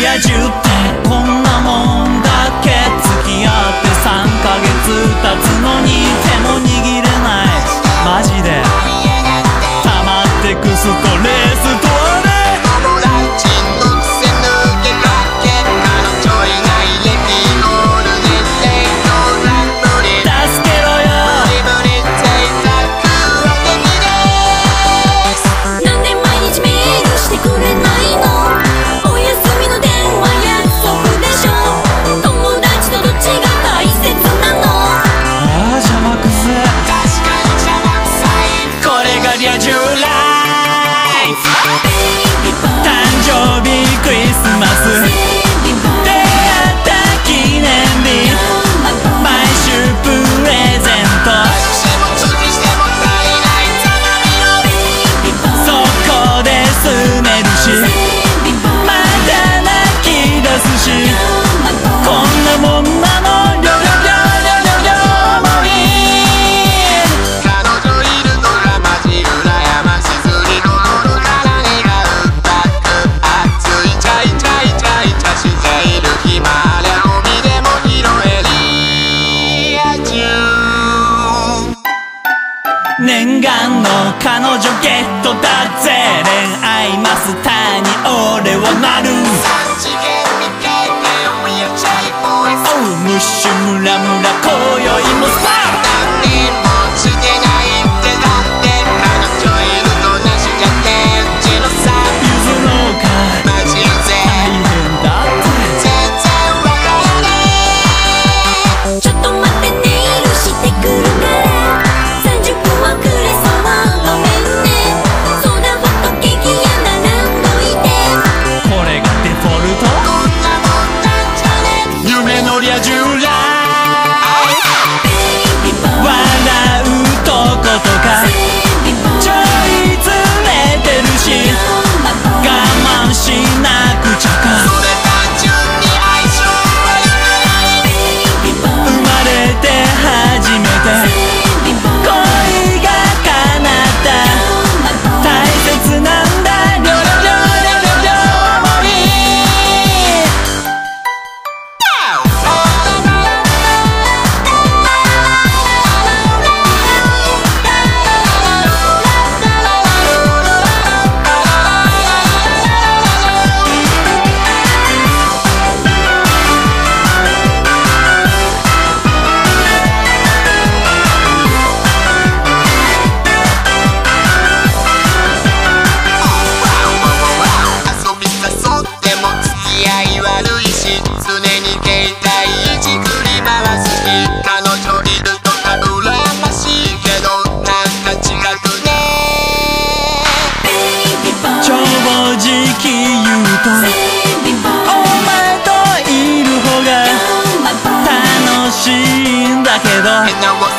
リア充ってこんなもんだっけ。付き合って3ヶ月経つのに手も握れない。マジで溜まってくストレスとあれ。 友達のくせ抜けたけ彼女いない歴ゴールデンデートラブリ助けろよ。 無理無理制作は敵です。 なんで毎日メールしてくれないの。お休みの電話約束でしょ。友達とどっちが大切なの。 ああ邪魔くせ。 確かに邪魔くさい。 これがリア充ライフ。誕生日クリスマス出会った記念日毎週プレゼント。 しても尽くしても足りないつまみのそこで住めるしまた泣き出すしこんなもんなの。りょりょりょりょりょりょもいい。 彼女いるのがマジ羨ましすぎる頃から願うバック熱いチャイチャイチャイチャしている暇ありゃゴミでも拾えリア充。 念願の彼女ゲットだぜ。恋愛マスターに俺はなる。 三次元見てておやちゃいボーイズ。 おうムッシュムラムラ今宵もさ。 何もしてないってだって彼女いるとなしちゃってうちのさ譲ろうかマジうぜ大変だって全然わからねちょっと待ってネイルしてくるから30分遅れそうごめんね。ソーダホットケーキや並んどいて。 これがデフォルト。 こんなもんなんじゃね夢のリア充ライフ。笑うとことかちょいずれてるし我慢しなくちゃか。 それ単純に相性は良くない生まれて初めて恋が叶った大切なんだ。りょりょりょりょりょりょもいい。 遊び誘っても付き合い悪いし常に携帯いじくり回すし彼女いるとか羨ましいけどなんか違くね正直言うとお前といる方が楽しいんだけど変な